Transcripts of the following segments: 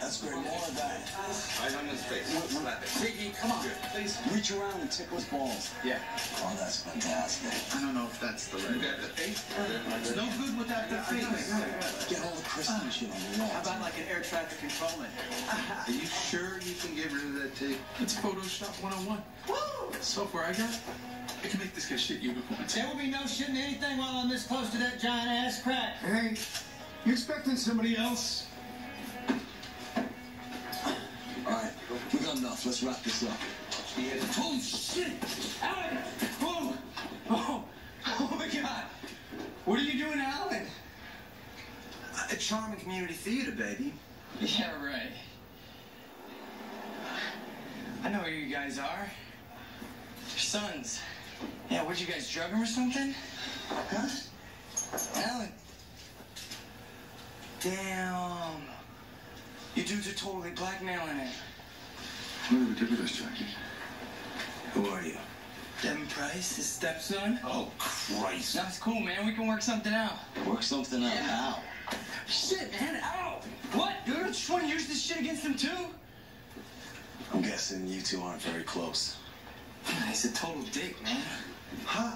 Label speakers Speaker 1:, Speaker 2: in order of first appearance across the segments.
Speaker 1: That's great. More of that.
Speaker 2: Right on his face. Slap it.
Speaker 1: Ziggy, come on. Please reach around and tickle his balls.
Speaker 2: Yeah.
Speaker 1: Oh, that's fantastic.
Speaker 3: I don't know if that's the right.
Speaker 2: You got the face?
Speaker 3: It's no good without the face.
Speaker 1: Get all the crystal shit on the wall.
Speaker 4: How about like an air traffic controlman?
Speaker 3: Are you sure you can get rid of that tape?
Speaker 5: It's Photoshop 101. Woo! Software I got, I can make this guy shit unicorns.
Speaker 4: There will be no shitting anything while I'm this close to that giant ass crack.
Speaker 5: Hey, you expecting somebody else?
Speaker 1: All right, we got enough. Let's wrap this up.
Speaker 4: Oh shit! Alan! Whoa! Oh my God! What are you doing, Alan?
Speaker 3: A charming community theater, baby.
Speaker 4: Yeah, right. I know where you guys are. Your sons. Yeah, where'd you guys drug him or something? Huh? Alan. Damn. You dudes are totally blackmailing it.
Speaker 5: What do we do with this, Jackie?
Speaker 1: Who are you?
Speaker 4: Devin Price, his stepson.
Speaker 1: Oh, Christ.
Speaker 4: That's cool, man. We can work something out.
Speaker 1: Work something out
Speaker 4: Yeah.
Speaker 1: now.
Speaker 4: Shit, man. Ow! What, dude? Don't you just want to use this shit against him, too?
Speaker 1: I'm guessing you two aren't very close.
Speaker 4: He's a total dick, man.
Speaker 3: Huh?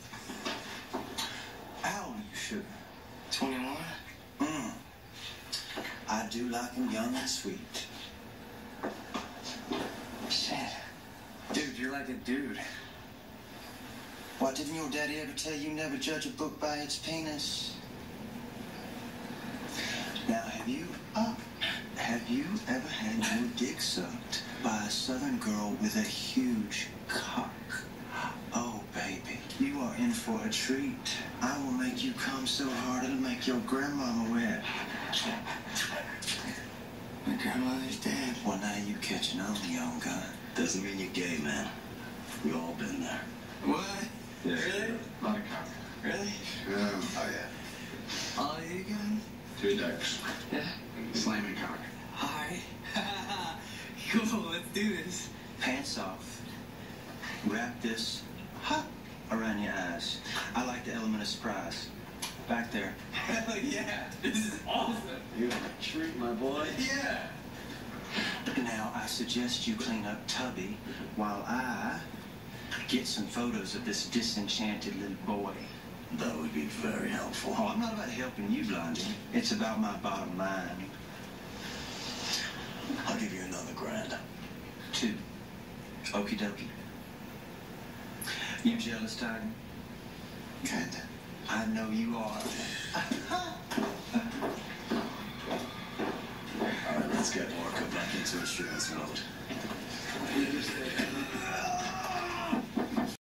Speaker 3: How old are you, sugar?
Speaker 4: 21?
Speaker 3: I do like him young and sweet.
Speaker 4: Shit. Dude, you're like a dude.
Speaker 3: What, didn't your daddy ever tell you never judge a book by its penis? Now, have you ever had your dick sucked by a southern girl with a huge cock? Oh, baby, you are in for a treat. I will make you come so hard it'll make your grandmama wet.
Speaker 4: My grandmother's dead.
Speaker 3: Well, now you catching on, young gun.
Speaker 1: Doesn't mean you're gay, man. We all been there.
Speaker 4: What?
Speaker 1: Yeah.
Speaker 4: Really?
Speaker 5: A lot of cock.
Speaker 4: Really?
Speaker 5: Yeah. Oh, yeah.
Speaker 4: All you gun?
Speaker 5: 2 decks.
Speaker 4: Yeah.
Speaker 5: Slamming cock.
Speaker 4: Hi. Cool, let's do this.
Speaker 3: Pants off. Wrap this around your eyes. I like the element of surprise. Back there.
Speaker 4: Hell yeah. This is awesome.
Speaker 1: You're a treat, my boy.
Speaker 4: Yeah.
Speaker 3: Now, I suggest you clean up Tubby while I get some photos of this disenchanted little boy.
Speaker 1: That would be very helpful.
Speaker 3: Oh, I'm not about helping you, Blondie. It's about my bottom line.
Speaker 1: I'll give you another grand.
Speaker 3: 2. Okie dokie. You jealous, Tiger?
Speaker 1: Kinda.
Speaker 3: I know you are.
Speaker 1: All right, let's get Orca back into insurance mode.